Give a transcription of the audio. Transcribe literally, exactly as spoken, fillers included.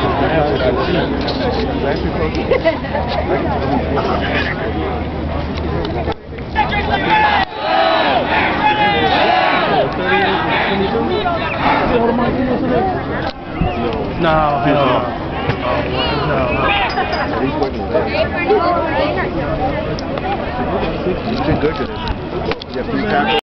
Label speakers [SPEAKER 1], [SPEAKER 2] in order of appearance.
[SPEAKER 1] No, hell no. No.
[SPEAKER 2] He's been good today. You have three tackles.